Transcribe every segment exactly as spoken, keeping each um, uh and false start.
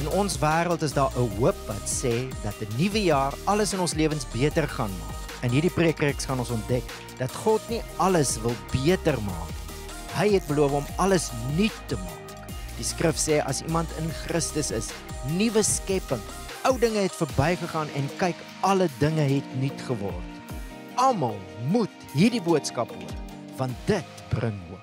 In ons wêreld is daar 'n hoop wat sê dat 'n nuwe jaar alles in ons lewens beter gaan maak. In hierdie preekreeks gaan ons ontdek dat God nie alles wil beter maak. Hy het beloof om alles nuut te maak. Die skrif sê as iemand in Christus is, nuwe skepping. Ou dinge het verbygegaan en kyk, alle dinge het nuut geword. Almal moet hierdie boodskap hoor, want dit bring hoop.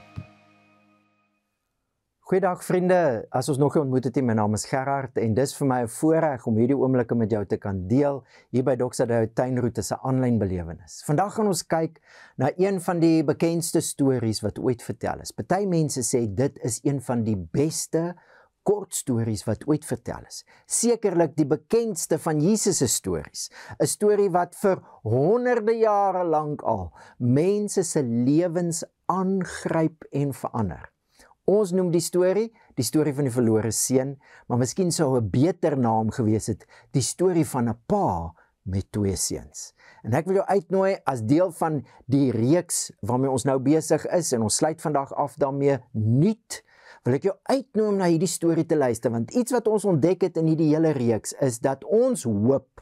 Goeiedag vriende, as ons nog nie ontmoet het nie, my naam is Gerard en dis vir my 'n voorreg om hierdie oomblikke met jou te kan deel hier by Doksadou Tuinroete se aanlyn belewenis. Vandag gaan ons kyk na een van die bekendste stories wat ooit vertel is. Party mense sê dit is een van die beste kort stories wat ooit vertel is. Sekerlik die bekendste van Jesus se stories. 'n Storie wat vir honderde jare lank al mense se lewens aangryp en verander. Ons noem die storie, die storie van die verlore seun, maar miskien sou 'n beter naam gewees het, die storie van 'n pa met twee seuns. En ek wil jou uitnooi as deel van die reeks waarmee ons nou besig is, en ons sluit vandag af daarmee Nuut, wil ek jou uitnooi om na hierdie storie te luister, want iets wat ons ontdek het in hierdie hele reeks, is dat ons hoop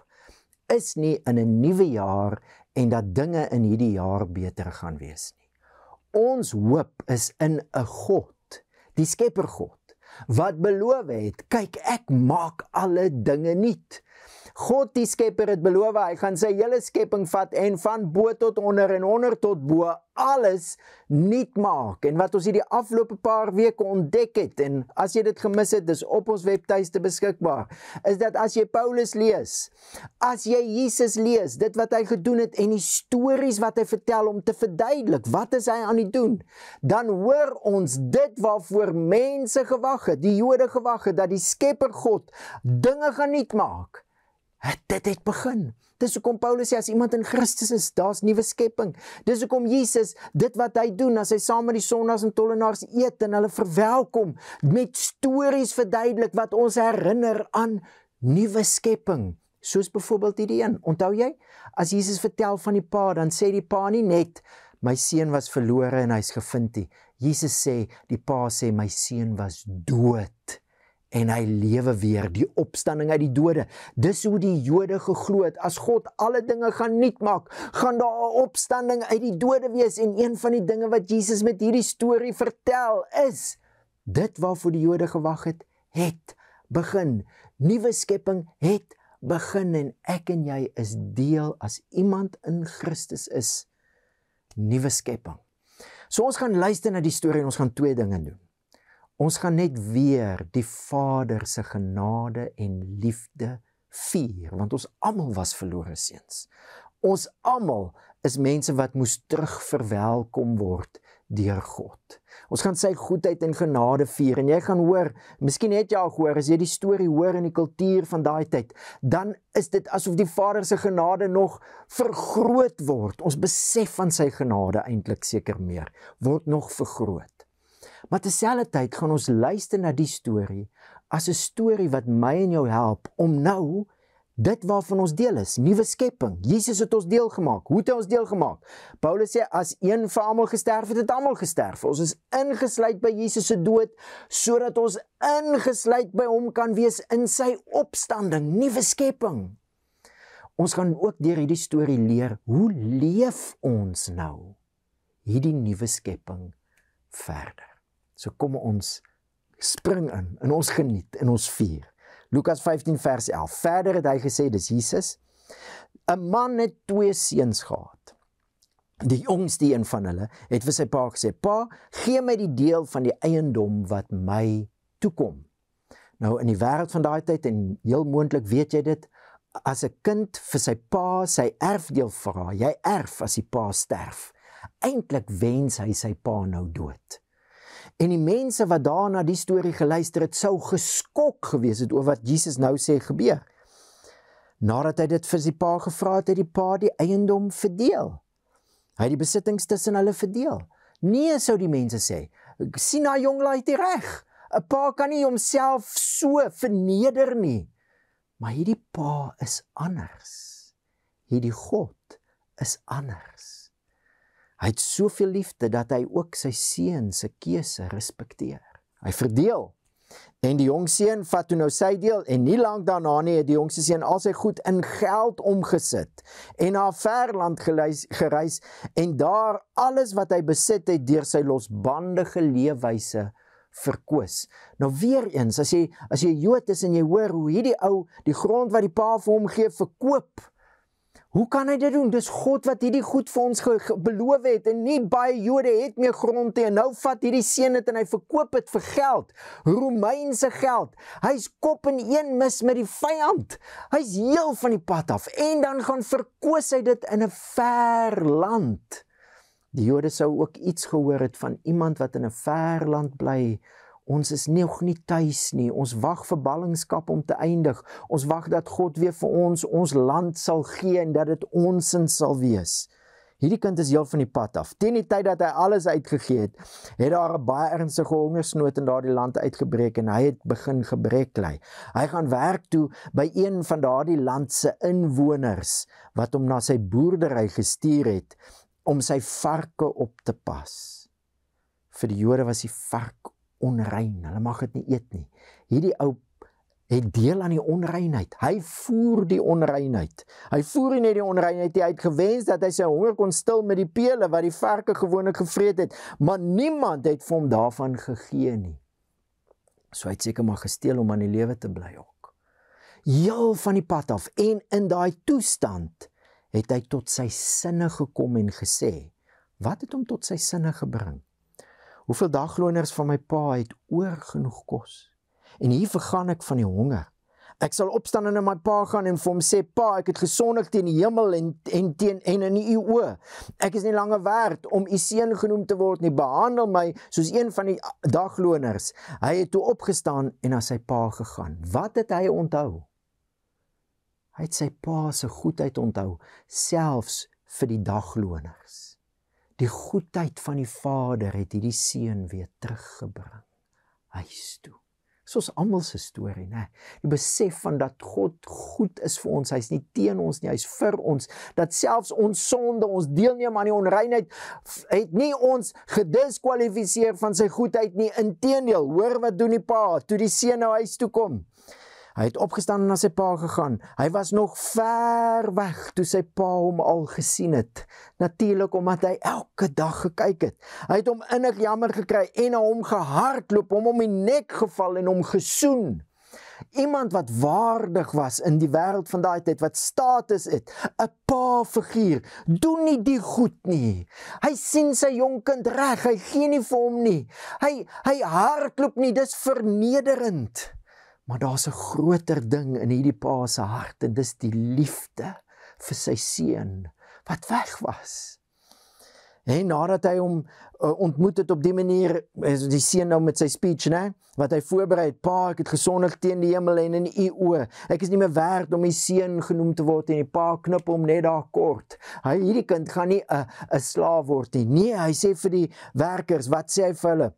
is nie in 'n nuwe jaar, en dat dinge in hierdie jaar beter gaan wees nie. Ons hoop is in 'n God, die skepper God, wat beloof het, kyk ek maak alle dinge nuut. God die skepper het beloof, hy gaan sy hele skepping vat en van bo tot onder en onder tot bo alles nuut maak. En wat ons hierdie afgelope paar weke ontdek het, en as jy dit gemis het, dis op ons webtuiste beskikbaar, is dat as jy Paulus lees, as jy Jesus lees, dit wat hy gedoen het en die stories wat hy vertel om te verduidelik, wat is hy aan die doen, dan hoor ons dit waarvoor mense gewag het, die Jode gewag het, dat die skepper God dinge gaan nuut maak. Dit het begin. Dis hoekom Paulus sê, as iemand in Christus is, daar's nuwe skepping. Dis hoekom Jesus, dit wat hy doen, as hy saam met die sondaars en tollenaars eet, en hulle verwelkom, met stories verduidelik, wat ons herinner aan nuwe skepping. Soos byvoorbeeld hierdie een. Onthou jy? As Jesus vertel van die pa, dan sê die pa nie net, my seun was verlore en hy's gevind nie. Jesus sê, die pa sê, my seun was dood. En hy lewe weer, die opstanding uit die dode. Dis hoe die Jode geglo het, as God alle dinge gaan nuut maak, gaan daar 'n opstanding uit die dode wees, en een van die dinge wat Jesus met hierdie storie vertel is, dit waarvoor die Jode gewag het, het begin. Nuwe skepping het begin, en ek en jy is deel, as iemand in Christus is, nuwe skepping. So ons gaan luister na die storie, en ons gaan twee dinge doen. Ons gaan net weer die Vader se genade en liefde vier, want ons almal was verlore seuns. Ons almal is mense wat moes terug verwelkom word deur God. Ons gaan sy goedheid en genade vier, en jy gaan hoor, miskien het jy al gehoor, as jy die storie hoor in die kultuur van daai tyd, dan is dit asof die Vader se genade nog vergroot word. Ons besef van sy genade eintlik seker meer, word nog vergroot. Maar terselfdertyd gaan ons luister na die storie as 'n storie wat my en jou help om nou dit waarvan ons deel is, nuwe skepping. Jesus het ons deel gemaak. Hoe het hy ons deel gemaak? Paulus sê, as een vir almal gesterf het, het almal gesterf. Ons is ingesluit by Jesus se dood, sodat ons ingesluit by hom kan wees in sy opstanding, nuwe skepping. Ons gaan ook deur hierdie storie leer, hoe leef ons nou hierdie nuwe skepping verder. So kom ons spring in, en ons geniet, en ons vier. Lukas vyftien vers elf, verder het hy gesê, dis Jesus, 'n man het twee seuns gehad. Die jongste een van hulle het vir sy pa gesê, pa, gee my die deel van die eiendom wat my toekom. Nou in die wêreld van daai tyd, en heel moontlik weet jy dit, as 'n kind vir sy pa sy erfdeel vra, jy erf as die pa sterf. Eintlik wens hy sy pa nou dood. En die mense wat daarna die storie geluister het, sou geskok gewees het oor wat Jesus nou sê gebeur. Nadat hy dit vir sy pa gevra het, het die pa die eiendom verdeel. Hy het die besittings tussen hulle verdeel. Nee, sou die mense sê, sien na jong laat hy reg. 'n Pa kan nie homself so verneder nie. Maar hierdie pa is anders. Hierdie God is anders. Hy het soveel liefde dat hy ook sy seun se keuse respekteer. Hy verdeel. En die jong seun vat toe nou sy deel, en nie lank daarna nie het die jongste seun al sy goed in geld omgesit, en na 'n ver land gereis, gereis, en daar alles wat hy besit het, deur sy losbandige leefwyse verkoos. Nou weer eens, as jy, as jy Jood is en jy hoor hoe hierdie ou, die grond wat die pa vir hom gee, verkoop, hoe kan hy dit doen? Dis God wat hierdie goed vir ons ge, ge, beloof het, en nie baie Jode het meer grond nie, en nou vat hierdie seun dit en hy verkoop het vir geld, Romeinse geld. Hy's kop in een mis met die vyand. Hy's heel van die pad af, en dan gaan verkoos hy dit in 'n ver land. Die Jode sou ook iets gehoor het van iemand wat in 'n ver land bly. Ons is nog nie tuis nie, ons wag vir ballingskap om te eindig, ons wag dat God weer vir ons ons land sal gee en dat dit onsin sal wees. Hierdie kind is heel van die pad af. Teen die tyd dat hy alles uitgegee het, het daar 'n baie ernstige hongersnood in daardie land uitgebreek en hy het begin gebrek ly. Hy gaan werk toe by een van daardie land se inwoners wat hom na sy boerdery gestuur het om sy varke op te pas. Vir die Jode was die vark onrein, hulle mag dit nie eet nie. Hierdie ou het deel aan die onreinheid. Hy voer die onreinheid. Hy voer nie net die onreinheid, hy het gewens dat hy sy honger kon stil met die pele wat die varke gewoonlik gevreet het, maar niemand het vir hom daarvan gegee nie. So hy het seker maar gesteel om aan die lewe te bly ook. Heel van die pad af, en in daai toestand het hy tot sy sinne gekom en gesê, wat het hom tot sy sinne gebring? Hoeveel dagloners van my pa het oor genoeg kos? En hier vergaan ek van die honger. Ek sal opstaan en na my pa gaan en vir hom sê, pa, ek het gesondig teen die hemel en, en, teen, en in u oë. Ek is nie langer werd om u seun genoem te word nie. Behandel my soos een van die dagloners. Hy het toe opgestaan en na sy pa gegaan. Wat het hy onthou? Hy het sy pa se goedheid onthou, selfs vir die dagloners. Die goedheid van die Vader het hierdie seun weer teruggebring huis toe. Soos almal se storie, né? Die besef van dat God goed is vir ons, hy's nie teen ons nie, hy's vir ons, dat selfs ons sonde, ons deelneem aan die onreinheid, het nie ons gediskwalifiseer van sy goedheid nie, inteendeel, hoor wat doen die pa, toe die seun nou huis toe kom. Hy het opgestaan en na sy pa gegaan. Hy was nog ver weg toe sy pa hom al gesien het. Natuurlik omdat hy elke dag gekyk het. Hy het hom innig jammer gekry en na hom gehardloop, hom om die nek geval en hom gesoen. Iemand wat waardig was in die wêreld van daai tyd, wat status het, 'n pa-figuur, doen nie die goed nie. Hy sien sy jong kind reg, hy gee nie vir hom nie. Hy, hy hardloop nie, dis vernederend. Maar daar's 'n groter ding in hierdie pa se hart, en dis die liefde vir sy seun wat weg was. En nadat hy hom uh, ontmoet het op die manier, is die seun nou met sy speech, né, wat hy voorberei het, pa, ek het gesondig teen die hemel en in u oë. Ek is nie meer werd om die seun genoem te word, en die pa knip hom net daar kort. Hy, hierdie kind gaan nie 'n 'n slaaf word nie. Nee, hy sê vir die werkers, wat sê hy vir hulle?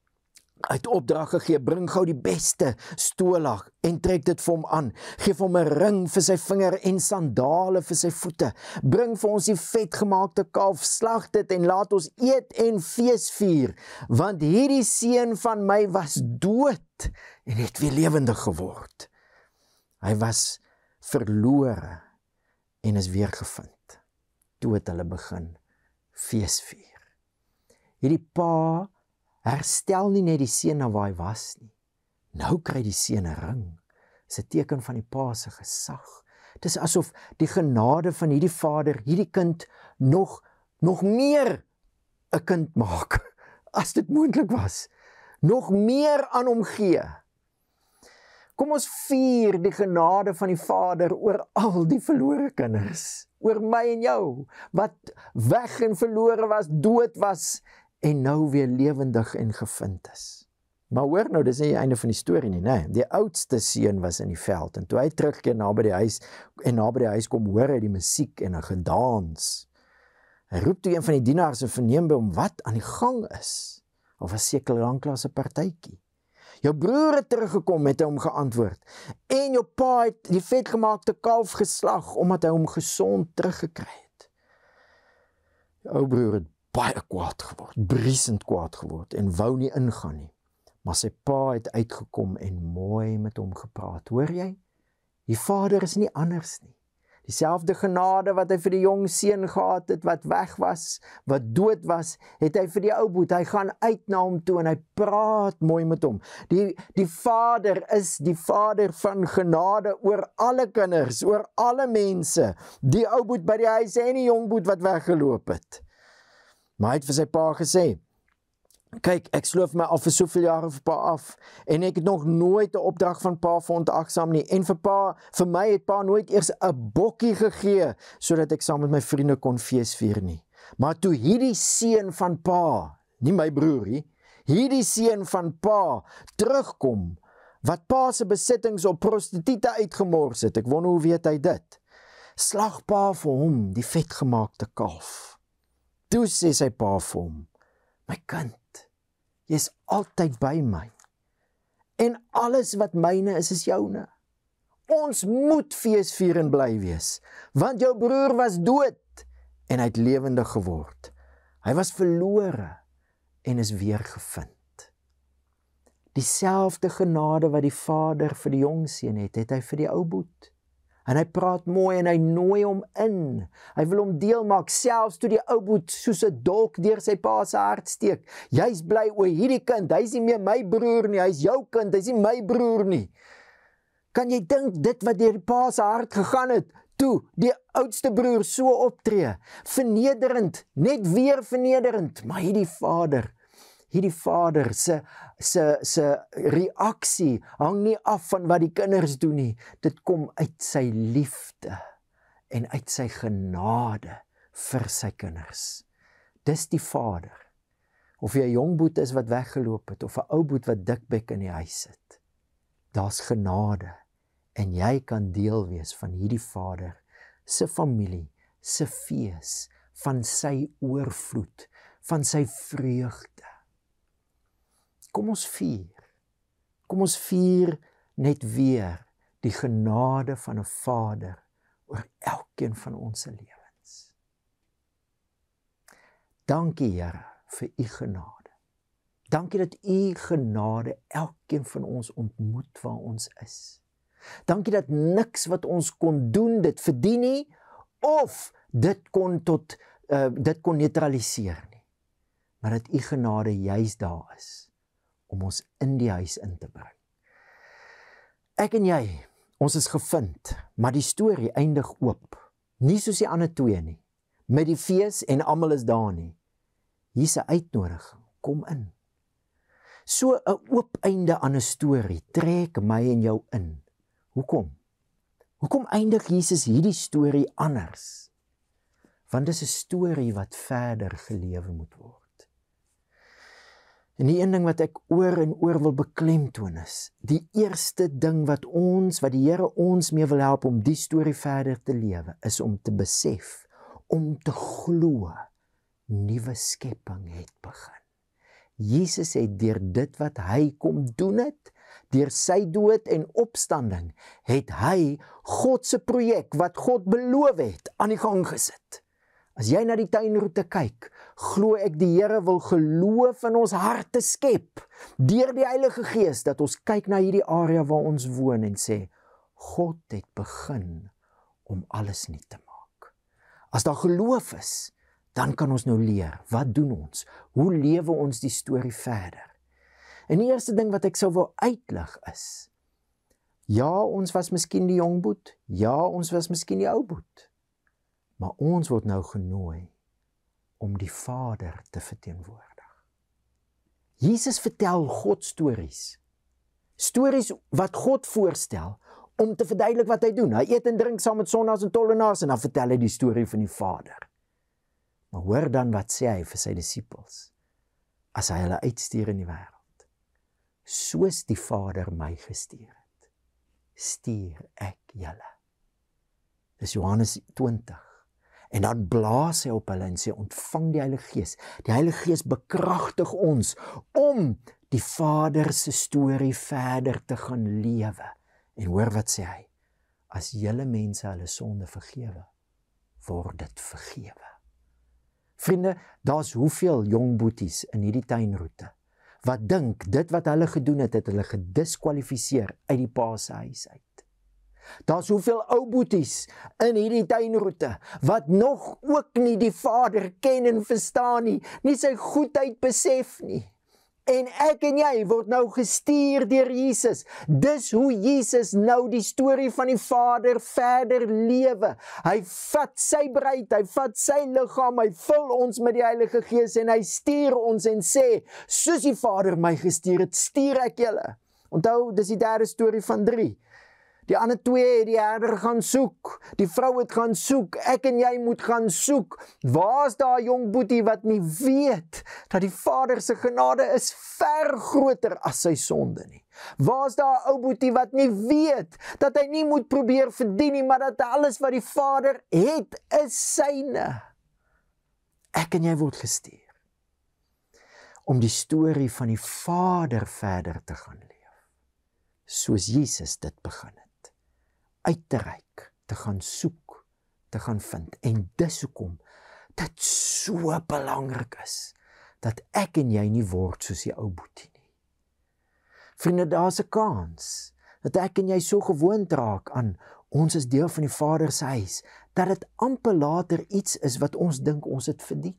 Hy het opdrag gegee, bring gou die beste stolag en trek dit vir hom aan. Geef hom 'n ring vir sy vinger en sandale vir sy voete. Bring vir ons die vetgemaakte kalf, slag dit en laat ons eet en fees vier. Want hierdie seun van my was dood en het weer lewendig geword. Hy was verlore en is weer gevind. Toe het hulle begin fees vier. Hierdie pa herstel nie net die seun na waar hy was nie. Nou kry die seun 'n ring. Dis 'n teken van die pa se gesag. Dis asof die genade van hierdie vader hierdie kind nog nog meer 'n kind maak, as dit moontlik was. Nog meer aan hom gee. Kom ons vier die genade van die Vader oor al die verlore kinders, oor my en jou, wat weg en verlore was, dood was, en nou weer lewendig en gevind is. Maar hoor nou, dis nie die einde van die storie nie, nee. Die oudste seun was in die veld, en toe hy terugkeer na by die huis, en na by die huis kom, hoor hy die musiek en 'n gedans. Hy roep toe een van die dienaars en verneem by hom wat aan die gang is, of was seker lanklaas 'n partytjie. Jou broer het teruggekom, het hy hom geantwoord, en jou pa het die vetgemaakte kalf geslag, omdat hy hom gesond teruggekry het. Die ou broer het baie kwaad geword, briesend kwaad geword, en wou nie ingaan nie. Maar sy pa het uitgekom en mooi met hom gepraat. Hoor jy? Die vader is nie anders nie. Dieselfde genade wat hy vir die jong seun gehad het, wat weg was, wat dood was, het hy vir die ou boet. Hy gaan uit na hom toe en hy praat mooi met hom. Die, die vader is die vader van genade oor alle kinders, oor alle mense. Die ou boet by die huis en die jong boet wat weggeloop het. Maar hy het vir sy pa gesê, kyk, ek sloof my al vir soveel jare vir pa af, en ek het nog nooit 'n opdrag van pa verontagsaam nie, en vir pa, vir my het pa nooit eers 'n bokkie gegee, sodat ek saam met my vriende kon fees vier nie. Maar toe hierdie seun van pa, nie my broer nie, hierdie seun van pa, terugkom, wat pa se besittings op prostituie uitgemors het, ek wonder hoe weet hy dit, slag pa vir hom die vetgemaakte kalf. Toe sê sy pa vir hom, my kind, jy is altyd by my. En alles wat myne is, is joune. Ons moet fees vier en bly wees, want jou broer was dood en hy het lewendig geword. Hy was verlore en is weer gevind. Dieselfde genade wat die vader vir die jong seun het, het hy vir die ou boet. En hy praat mooi en hy nooi hom in. Hy wil hom deel maak, selfs toe die ou boet soos 'n dolk deur sy pa se hart steek. Jy's bly oor hierdie kind, hy's nie meer my broer nie, hy's jou kind, hy's nie my broer nie. Kan jy dink dit wat deur die pa se hart gegaan het, toe die oudste broer so optree, vernederend, net weer vernederend, maar hierdie vader, hierdie vader se se se reaksie hang nie af van wat die kinders doen nie. Dit kom uit sy liefde en uit sy genade vir sy kinders. Dis die vader. Of jy 'n jong boet is wat weggeloop het of 'n ou boet wat dikbek in die huis sit. Daar's genade en jy kan deel wees van hierdie vader se familie, se fees, van sy oorvloed, van sy vreugde. Kom ons vier, kom ons vier net weer die genade van 'n Vader oor elkeen van ons se lewens. Dankie Here vir u genade. Dankie dat u genade elkeen van ons ontmoet waar ons is. Dankie dat niks wat ons kon doen dit verdien nie of dit kon tot uh, dit kon neutraliseer nie. Maar dat u genade juis daar is om ons in die huis in te bring. Ek en jy, ons is gevind, maar die storie eindig oop. Nie soos die ander twee nie, met die fees en almal is daar nie. Hier's 'n uitnodiging, kom in. So 'n oop einde aan 'n storie trek my en jou in. Hoekom? Hoekom eindig Jesus hierdie storie anders? Want dis 'n storie wat verder gelewe moet word. En die een ding wat ek oor en oor wil beklemtoon is, die eerste ding wat ons, wat die Here ons mee wil help om die storie verder te lewe, is om te besef, om te glo, nuwe skepping het begin. Jesus het deur dit wat hy kom doen het, deur sy dood en opstanding, het hy God se projek, wat God beloof het, aan die gang gesit. As jy na die tuinroete kyk, glo ek die Here wil geloof in ons harte skep, deur die Heilige Gees, dat ons kyk na hierdie area waar ons woon en sê, God het begin om alles nuut te maak. As daar geloof is, dan kan ons nou leer, wat doen ons? Hoe lewe ons die storie verder? En die eerste ding wat ek sou wil uitlig is, ja, ons was miskien die jong boet, ja, ons was miskien die ou boet, maar ons word nou genooi om die Vader te verteenwoordig. Jesus vertel God stories. Stories wat God voorstel om te verduidelik wat hy doen. Hy eet en drink saam met sondaars en tollenaars en dan vertel hy die storie van die Vader. Maar hoor dan wat sê hy vir sy disippels as hy hulle uitstuur in die wêreld. Soos die Vader my gestuur het, stuur ek julle. Dis Johannes twintig. En dan blaas hy op hulle en sê, ontvang die Heilige Gees. Die Heilige Gees bekragtig ons om die Vader se storie verder te gaan lewe. En hoor wat sê hy? As julle mense hulle sonde vergewe, word dit vergewe. Vriende, daar's hoeveel jong boeties in hierdie tuinroete, wat dink, dit wat hulle gedoen het, het hulle gediskwalifiseer uit die pa se huis uit. Daar's soveel ou boeties in hierdie tuinroete, wat nog ook nie die Vader ken en verstaan nie, nie sy goedheid besef nie. En ek en jy word nou gestuur deur Jesus. Dis hoe Jesus nou die storie van die Vader verder lewe. Hy vat sy bruid, hy vat sy liggaam, hy vul ons met die Heilige Gees en hy stuur ons en sê, soos die Vader my gestuur het, stuur ek julle. Onthou, dis die derde storie van drie. Die ander twee het die herder gaan soek, die vrou het gaan soek, ek en jy moet gaan soek. Waar is daar jong boetie wat nie weet dat die Vader se genade is ver groter as sy sonde nie? Waar is daar ou boetie wat nie weet dat hy nie moet probeer verdien nie, maar dat alles wat die Vader het is syne? Ek en jy word gestuur om die storie van die Vader verder te gaan leef, soos Jesus dit begin het. Uit te reik, te gaan soek, te gaan vind. En dis hoekom dit so belangrik is, dat ek en jy nie word soos die ou boetie nie. Vriende, daar's 'n kans, dat ek en jy so gewoond raak aan, ons is deel van die Vader se huis, dat dit amper later iets is wat ons dink ons het verdien.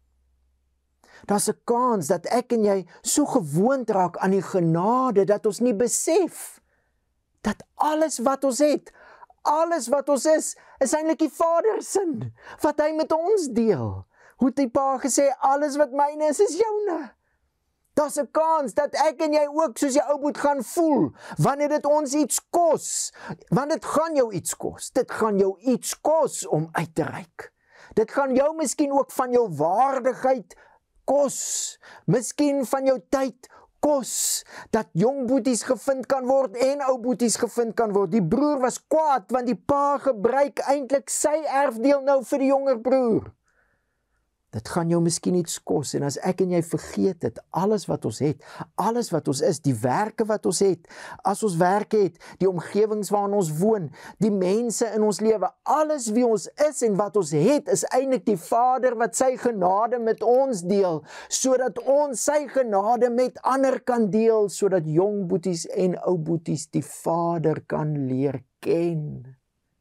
Daar's 'n kans dat ek en jy so gewoond raak aan die genade, dat ons nie besef, dat alles wat ons het, alles wat ons is, is eintlik die Vader se, wat hy met ons deel. Hoe het die pa gesê, alles wat myne is, is joune. Daar's 'n kans dat ek en jy ook soos jy ou moet gaan voel, wanneer dit ons iets kos, want dit gaan jou iets kos, dit gaan jou iets kos om uit te reik. Dit gaan jou miskien ook van jou waardigheid kos, miskien van jou tyd kos, dat jong boeties gevind kan word en ou boeties gevind kan word. Die broer was kwaad, want die pa gebruik eintlik sy erfdeel nou vir die jonger broer. Dit gaan jou miskien iets kos, en as ek en jy vergeet het, alles wat ons het, alles wat ons is, die werke wat ons het, as ons werke het, die omgewings waarin ons woon, die mense in ons lewe, alles wie ons is en wat ons het, is eintlik die Vader wat sy genade met ons deel, sodat ons sy genade met ander kan deel, sodat jong boeties en ou boeties die Vader kan leer ken.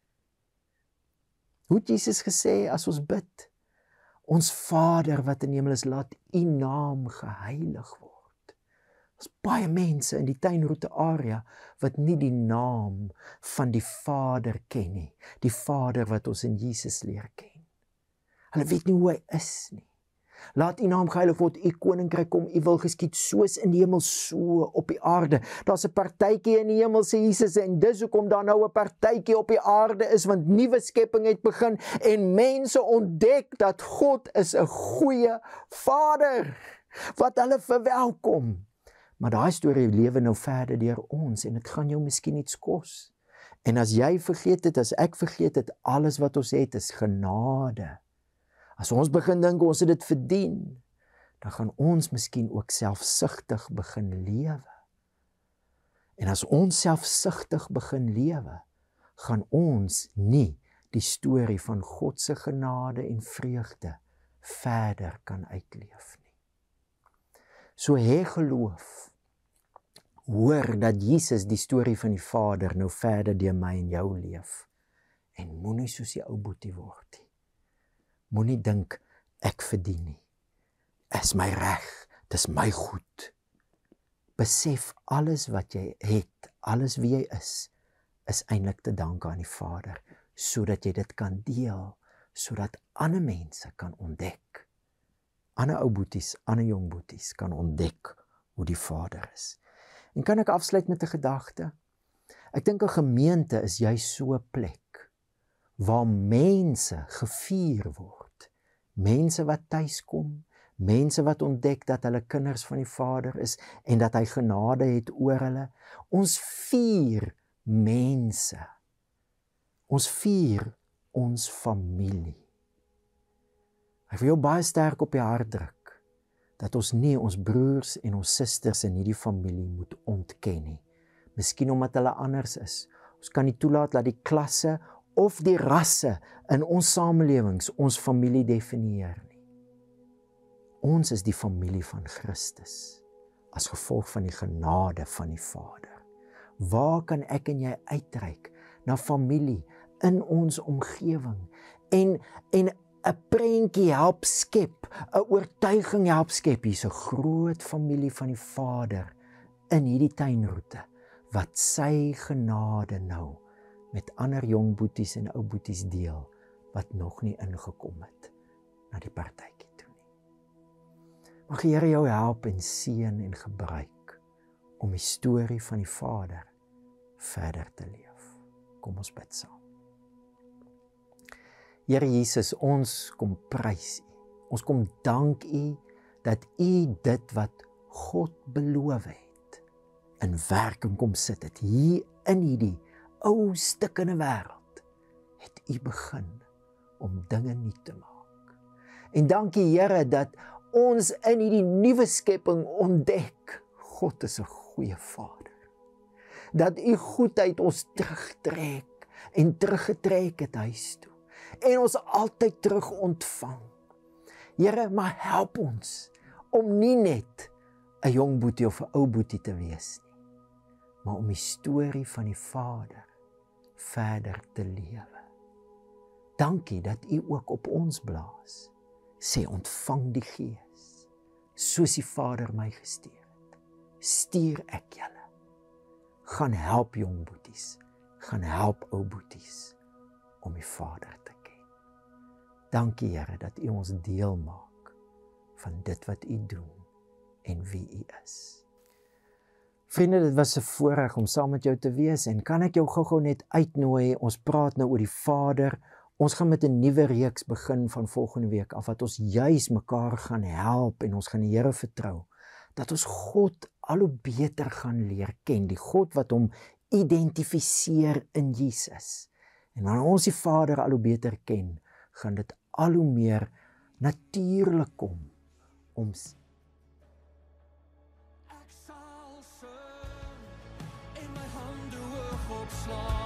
Hoe het Jesus gesê as ons bid? Ons Vader wat in die hemel is, laat u naam geheilig word. Daar's baie mense in die tuinroete area wat nie die naam van die Vader ken nie. Die Vader wat ons in Jesus leer ken. Hulle weet nie hoe hy is nie. Laat u naam geheilig word, u koninkryk kom, u wil geskied soos in die hemel, so op die aarde. Daar's 'n partytjie in die hemel, sê Jesus, en dis hoekom daar nou 'n partytjie op die aarde is, want nuwe skepping het begin en mense ontdek dat God is 'n goeie Vader wat hulle verwelkom. Maar daai storie lewe nou verder deur ons en dit gaan jou miskien iets kos. En as jy vergeet het, as ek vergeet het, alles wat ons het is genade. As ons begin dink ons het dit verdien, dan gaan ons miskien ook selfsugtig begin lewe. En as ons selfsugtig begin lewe, gaan ons nie die storie van God se genade en vreugde verder kan uitleef nie. So hê geloof, hoor dat Jesus die storie van die Vader nou verder deur my en jou leef, en moenie soos die ou boetie word nie. Moenie dink, ek verdien nie. Is my reg, dis my goed. Besef alles wat jy het, alles wie jy is, is eintlik te danke aan die Vader, sodat jy dit kan deel, sodat ander mense kan ontdek. Ander ou boeties, ander jong boeties kan ontdek hoe die Vader is. En kan ek afsluit met 'n gedagte? Ek dink 'n gemeente is juist so 'n plek waar mense gevier word. Mense wat tuis kom, mense wat ontdek dat hulle kinders van die Vader is en dat hy genade het oor hulle. Ons vier mense. Ons vier ons familie. Ek wil jou baie sterk op die hart druk, dat ons nie ons broers en ons susters in hierdie familie moet ontken nie. Miskien omdat hulle anders is. Ons kan nie toelaat dat die klasse of die rasse in ons samelewings ons familie definieer nie. Ons is die familie van Christus. as gevolg van die genade van die Vader. Waar kan ek en jy uitreik na familie in ons omgewing en en 'n prentjie help skep, 'n oortuiging help skep. Hier's 'n groot familie van die Vader in hierdie tuinroete wat sy genade nou met ander jong boeties en ou boeties deel wat nog nie ingekom het na die partytjie toe nie. Mag die Here jou help en seën en gebruik om die storie van die Vader verder te leef. Kom ons bid saam. Here Jesus, ons kom prys U. Ons kom dank U dat U dit wat God beloof het in werking kom sit het. Hier in hierdie ou stikkende wêreld het U begin om dinge nuut te maak. En dankie Here dat ons in hierdie nuwe skepping ontdek, God is 'n goeie Vader. Dat U goedheid ons terugtrek en teruggetrek het huis toe. En ons altyd terug ontvang. Here, maar help ons om nie net 'n jong boetie of 'n ou boetie te wees nie, maar om die storie van die Vader verder te lewe. Dankie dat U ook op ons blaas. Sê ontvang die Gees, soos die Vader my gestuur het. Stuur ek julle. Gaan help jong boeties, gaan help ou boeties om die Vader te ken. Dankie Here dat U ons deel maak van dit wat U doen en wie U is. Vriende, dit was 'n voorreg om saam met jou te wees en kan ek jou gou-gou net uitnooi, ons praat nou oor die Vader. Ons gaan met 'n nuwe reeks begin van volgende week af wat ons juis mekaar gaan help en ons gaan die Here vertrou dat ons God al hoe beter gaan leer ken, die God wat hom identifiseer in Jesus. En wanneer ons die Vader al hoe beter ken, gaan dit al hoe meer natuurlik kom om Ek sal sing en my hande hoog opslaan.